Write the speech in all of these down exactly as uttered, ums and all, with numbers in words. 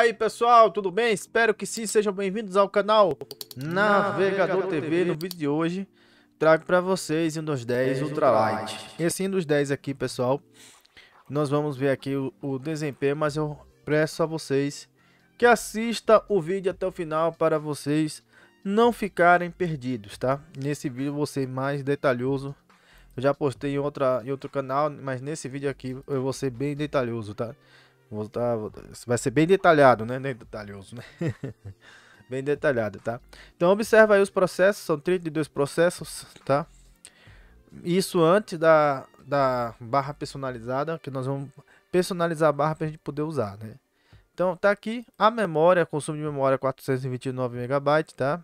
aí pessoal, tudo bem? Espero que sim, sejam bem-vindos ao canal Navegador T V. No vídeo de hoje trago para vocês Windows dez Ultralight. Esse Windows dez aqui, pessoal, nós vamos ver aqui o, o desempenho, mas eu peço a vocês que assista o vídeo até o final para vocês não ficarem perdidos, tá? Nesse vídeo eu vou ser mais detalhoso. Eu já postei em, outra, em outro canal, mas nesse vídeo aqui eu vou ser bem detalhoso, tá? Vou tá, vai ser bem detalhado, né? Nem detalhoso, né? Bem detalhado, tá? Então observa aí os processos, são trinta e dois processos, tá? Isso antes da, da barra personalizada, que nós vamos personalizar a barra para a gente poder usar, né? Então tá aqui a memória, consumo de memória quatrocentos e vinte e nove megabytes, tá?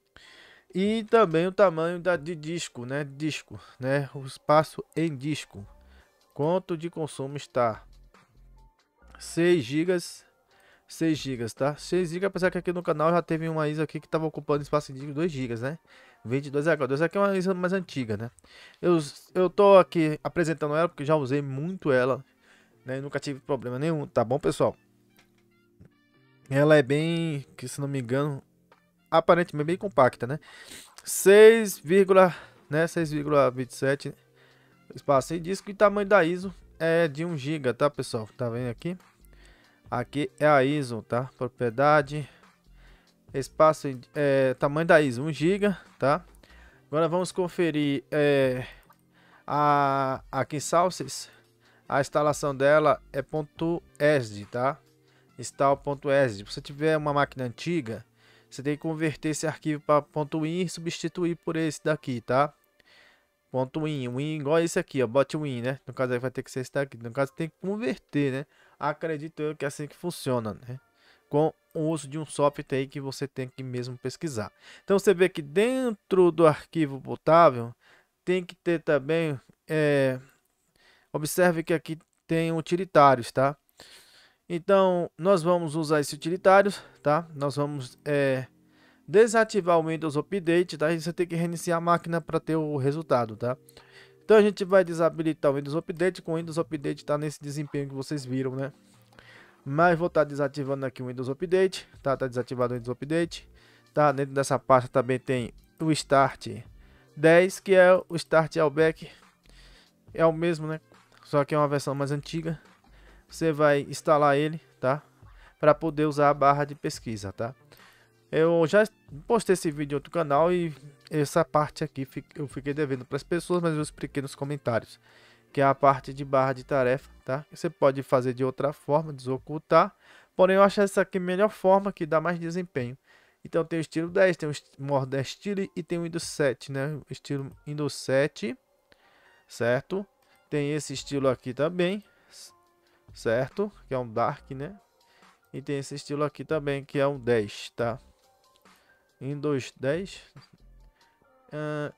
E também o tamanho da, de disco, né? Disco, né? O espaço em disco. Quanto de consumo está? seis gigas, seis gigas, tá? seis gigas, apesar que aqui no canal já teve uma I S O aqui que estava ocupando espaço de dois gigas, né? vinte e dois H dois, aqui é uma I S O mais antiga, né? Eu, eu tô aqui apresentando ela porque já usei muito ela, né? E nunca tive problema nenhum, tá bom, pessoal? Ela é bem, que se não me engano, aparentemente bem compacta, né? seis, né? seis vírgula vinte e sete espaço em disco, e tamanho da I S O é de um giga, tá, pessoal? Tá vendo aqui? Aqui é a I S O, tá? Propriedade, espaço, é, tamanho da I S O um giga, tá? Agora vamos conferir é, a aqui em Salsys, a instalação dela é .esd, tá? Install.esd. Se você tiver uma máquina antiga, você tem que converter esse arquivo para .win e substituir por esse daqui, tá? .win, win igual esse aqui, ó, bot win, né? No caso aí vai ter que ser esse daqui. No caso tem que converter, né? Acredito eu que é assim que funciona, né? Com o uso de um software aí que você tem que mesmo pesquisar. Então você vê que dentro do arquivo botável tem que ter também, é... observe que aqui tem utilitários, tá? Então nós vamos usar esses utilitários, tá? Nós vamos é... desativar o Windows Update, tá? E você tem que reiniciar a máquina para ter o resultado, tá? Então a gente vai desabilitar o Windows Update. Com o Windows Update tá nesse desempenho que vocês viram, né? Mas vou estar tá desativando aqui o Windows Update, tá? Tá desativado o Windows Update, tá? Dentro dessa pasta também tem o Start dez, que é o Start Allback, é o mesmo, né? Só que é uma versão mais antiga. Você vai instalar ele, tá? Para poder usar a barra de pesquisa, tá? Eu já postei esse vídeo em outro canal e essa parte aqui eu fiquei devendo para as pessoas, mas eu expliquei nos comentários, que é a parte de barra de tarefa, tá? Você pode fazer de outra forma, desocultar, porém eu acho essa aqui a melhor forma, que dá mais desempenho. Então tem o estilo dez, tem o Modern Style e tem o Windows sete, né? O estilo Windows sete, certo? Tem esse estilo aqui também, certo? Que é um Dark, né? E tem esse estilo aqui também, que é um dez, tá? Windows dez, uh,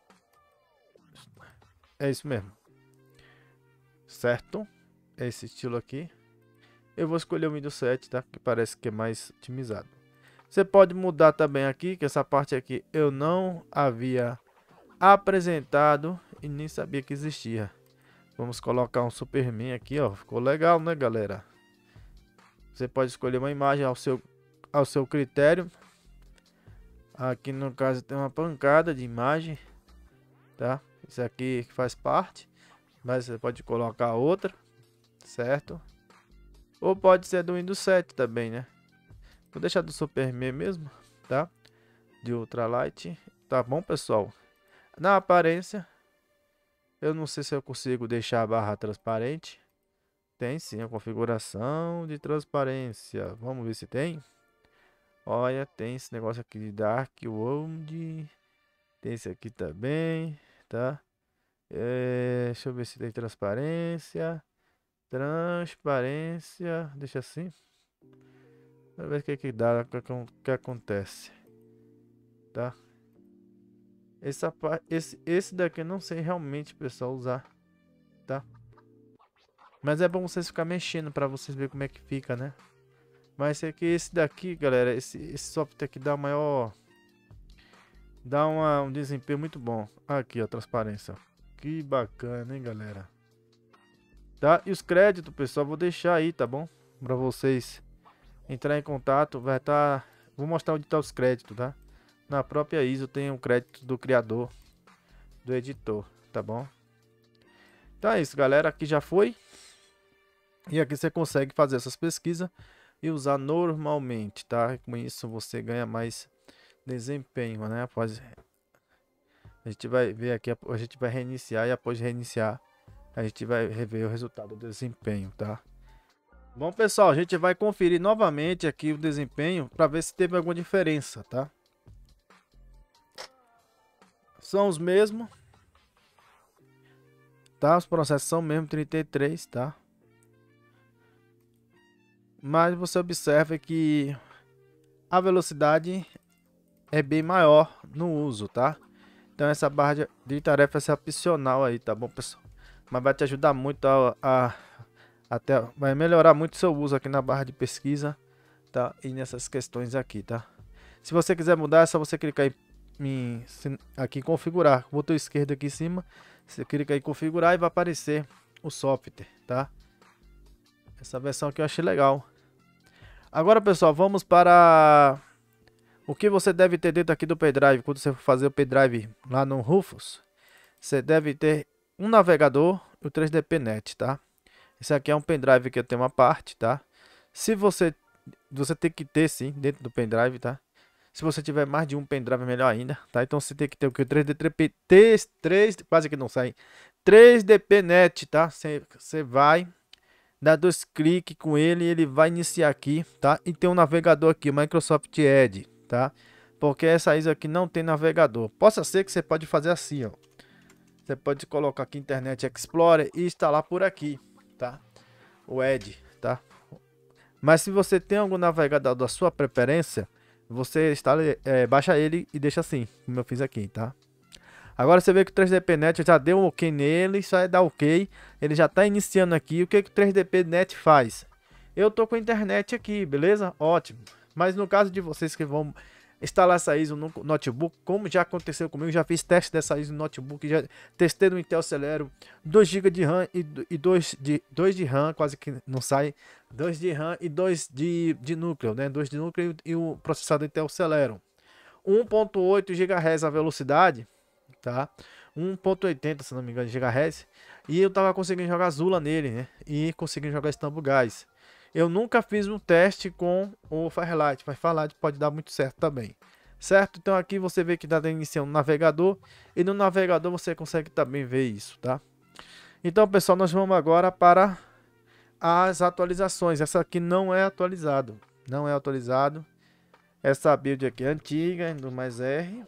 é isso mesmo, certo? É esse estilo aqui. Eu vou escolher o Windows sete, tá? Que parece que é mais otimizado. Você pode mudar também aqui, que essa parte aqui eu não havia apresentado e nem sabia que existia. Vamos colocar um Superman aqui, ó. Ficou legal, né, galera? Você pode escolher uma imagem ao seu, ao seu critério. Aqui no caso tem uma pancada de imagem, tá? Isso aqui faz parte, mas você pode colocar outra, certo? Ou pode ser do Windows sete também, né? Vou deixar do Superman mesmo, tá? De Ultralight, tá bom, pessoal? Na aparência, eu não sei se eu consigo deixar a barra transparente. Tem sim a configuração de transparência. Vamos ver se tem. Olha, tem esse negócio aqui de Dark World. Tem esse aqui também, tá? É, deixa eu ver se tem transparência. Transparência. Deixa assim. Pra ver o que que dá, o que, que acontece. Tá? Essa, esse, esse daqui eu não sei realmente, pessoal, usar. Tá? Mas é bom vocês ficar mexendo pra vocês verem como é que fica, né? Mas é que esse daqui, galera, esse, esse software aqui dá maior, dá uma, um desempenho muito bom. Aqui, ó, transparência. Que bacana, hein, galera? Tá? E os créditos, pessoal, vou deixar aí, tá bom? Pra vocês entrar em contato, vai estar... Tá, vou mostrar onde tá os créditos, tá? Na própria I S O tem um crédito do criador, do editor, tá bom? Então é isso, galera. Aqui já foi. E aqui você consegue fazer essas pesquisas e usar normalmente, tá? Com isso você ganha mais desempenho, né? Após a gente vai ver aqui, a gente vai reiniciar e após reiniciar a gente vai rever o resultado do desempenho, tá? Bom, pessoal, a gente vai conferir novamente aqui o desempenho para ver se teve alguma diferença, tá? São os mesmos, tá? Os processos são mesmo trinta e três, tá? Mas você observa que a velocidade é bem maior no uso, tá? Então essa barra de tarefa é opcional aí, tá bom, pessoal? Mas vai te ajudar muito a, a até vai melhorar muito o seu uso aqui na barra de pesquisa, tá? E nessas questões aqui, tá? Se você quiser mudar, é só você clicar em, em aqui em configurar, botão esquerdo aqui em cima, você clica em configurar e vai aparecer o software, tá? Essa versão aqui eu achei legal. Agora, pessoal, vamos para o que você deve ter dentro aqui do pendrive. Quando você for fazer o pendrive lá no Rufus, você deve ter um navegador e o três D P Net, tá? Esse aqui é um pendrive que tem uma parte, tá? Se você você tem que ter sim dentro do pendrive, tá? Se você tiver mais de um pendrive, melhor ainda, tá? Então você tem que ter o que o três D P três, quase que não sai. três D P Net, tá? Você você vai dá dois cliques com ele e ele vai iniciar aqui, tá? E tem um navegador aqui, o Microsoft Edge, tá? Porque essa I S O aqui não tem navegador. Possa ser que você pode fazer assim, ó. Você pode colocar aqui Internet Explorer e instalar por aqui, tá? O Edge, tá? Mas se você tem algum navegador da sua preferência, você instala, é, baixa ele e deixa assim, como eu fiz aqui, tá? Agora você vê que o três D P Net já deu um ok nele, só é dar ok. Ele já está iniciando aqui. O que, que o três D P Net faz? Eu tô com a internet aqui, beleza? Ótimo. Mas no caso de vocês que vão instalar essa I S O no notebook, como já aconteceu comigo, já fiz teste dessa I S O no notebook, já testei no Intel Celeron, dois gigas de RAM e dois de, dois de RAM, quase que não sai, dois de RAM e dois de, de núcleo, né? dois de núcleo e o processador Intel Celeron. um ponto oito gigahertz a velocidade, tá? um ponto oitenta, se não me engano, gigahertz. E eu tava conseguindo jogar Zula nele, né? E conseguindo jogar Stumble Guys. Eu nunca fiz um teste com o Firelight, mas Firelight pode dar muito certo também, certo? Então aqui você vê que dá iniciando no navegador, e no navegador você consegue também ver isso, tá? Então, pessoal, nós vamos agora para as atualizações. Essa aqui não é atualizado, não é atualizado. Essa build aqui é antiga, do mais R.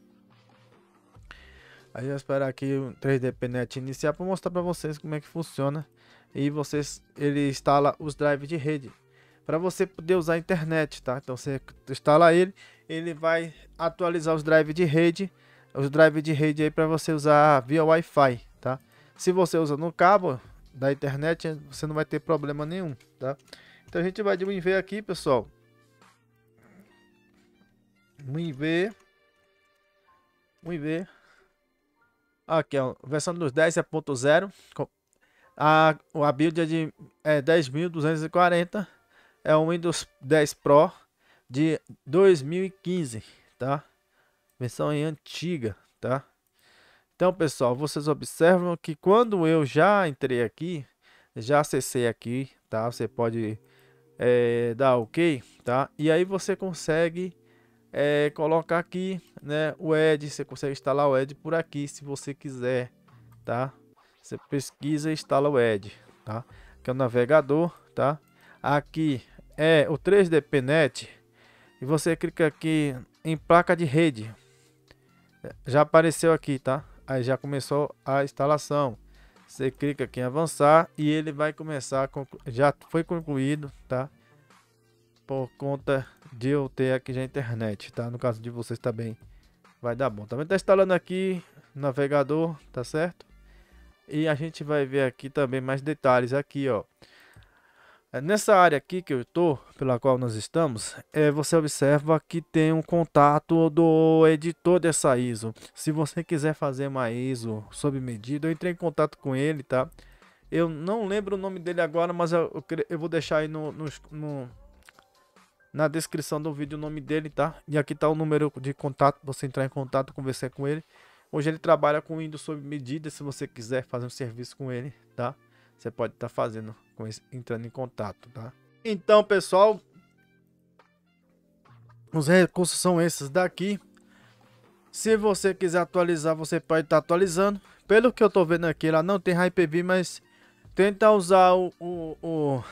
Aí eu vou esperar aqui o três D P Net iniciar para mostrar para vocês como é que funciona. E vocês, ele instala os drives de rede para você poder usar a internet, tá? Então você instala ele, ele vai atualizar os drives de rede, os drives de rede aí para você usar via Wi-Fi, tá? Se você usa no cabo da internet, você não vai ter problema nenhum, tá? Então a gente vai de WinV aqui, pessoal. WinV, WinV. Aqui, ó, versão dos dez é ponto zero. A, a build é de é, dez mil duzentos e quarenta. É o Windows dez Pro de dois mil e quinze, tá? Versão aí antiga, tá? Então, pessoal, vocês observam que quando eu já entrei aqui, já acessei aqui, tá? Você pode é, dar OK, tá? E aí você consegue é, colocar aqui, né, o Edge. Você consegue instalar o Edge por aqui, se você quiser, tá? Você pesquisa e instala o Edge, tá? Que é o navegador, tá? Aqui é o três D P Net e você clica aqui em placa de rede. Já apareceu aqui, tá? Aí já começou a instalação. Você clica aqui em avançar e ele vai começar, já foi concluído, tá? Por conta de eu ter aqui já a internet, tá? No caso de vocês também vai dar bom. Também tá instalando aqui o navegador, tá certo? E a gente vai ver aqui também mais detalhes aqui, ó. Nessa área aqui que eu tô, pela qual nós estamos, é, você observa que tem um contato do editor dessa I S O. Se você quiser fazer uma I S O sob medida, eu entrei em contato com ele, tá? Eu não lembro o nome dele agora, mas eu, eu, eu vou deixar aí no, no, no, na descrição do vídeo o nome dele, tá? E aqui tá o número de contato, você entrar em contato, conversar com ele. Hoje ele trabalha com Windows sob medida, se você quiser fazer um serviço com ele, tá? Você pode estar fazendo, com esse, entrando em contato, tá? Então, pessoal, os recursos são esses daqui. Se você quiser atualizar, você pode estar atualizando. Pelo que eu tô vendo aqui, ela não tem Hyper-V, mas tenta usar o, o, o,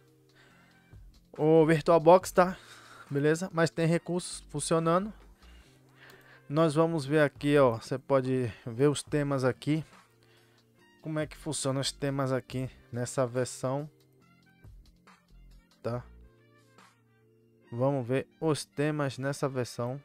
o VirtualBox, tá? Beleza? Mas tem recursos funcionando. Nós vamos ver aqui, ó. Você pode ver os temas aqui. Como é que funciona os temas aqui nessa versão, tá? Vamos ver os temas nessa versão.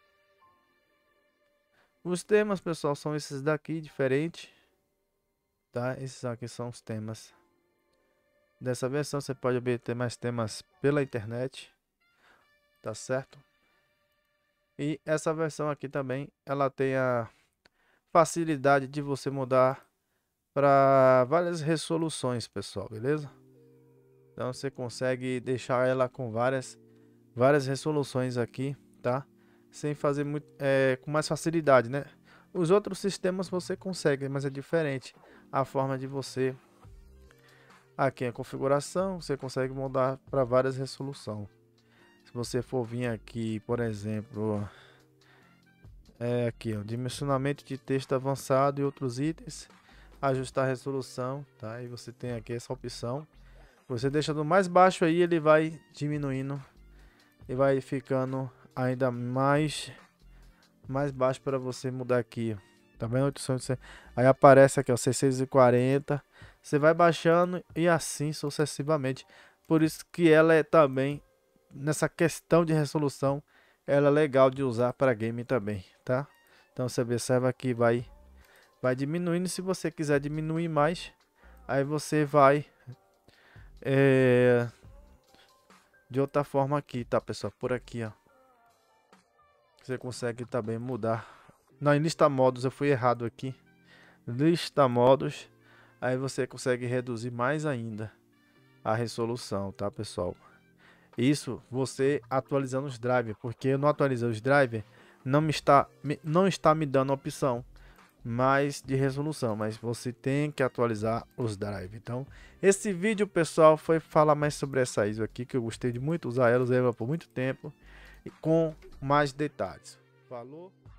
Os temas, pessoal, são esses daqui, diferente, tá? Esses aqui são os temas dessa versão. Você pode obter mais temas pela internet, tá certo? E essa versão aqui também, ela tem a facilidade de você mudar para várias resoluções, pessoal, beleza? Então você consegue deixar ela com várias várias resoluções aqui, tá? Sem fazer muito, é, com mais facilidade, né? Os outros sistemas você consegue, mas é diferente a forma de você. Aqui a configuração, você consegue mudar para várias resoluções. Se você for vir aqui, por exemplo, é aqui, ó, dimensionamento de texto avançado e outros itens, ajustar a resolução, tá? E você tem aqui essa opção. Você deixa do mais baixo aí, ele vai diminuindo e vai ficando ainda mais mais baixo para você mudar aqui, tá vendo? Aí aparece aqui, ó, seiscentos e quarenta. Você vai baixando e assim sucessivamente. Por isso que ela é também, nessa questão de resolução, ela é legal de usar para game também, tá? Então você observa que vai vai diminuindo. Se você quiser diminuir mais, aí você vai é, de outra forma aqui, tá, pessoal? Por aqui, ó. Você consegue também mudar. Não, em lista modos eu fui errado aqui. Lista modos. Aí você consegue reduzir mais ainda a resolução, tá, pessoal? Isso você atualizando os drivers, porque eu não atualizei os drivers, não me está não está me dando a opção mais de resolução, mas você tem que atualizar os drivers. Então, esse vídeo, pessoal, foi falar mais sobre essa I S O aqui, que eu gostei de muito usar ela, usei ela por muito tempo e com mais detalhes. Falou?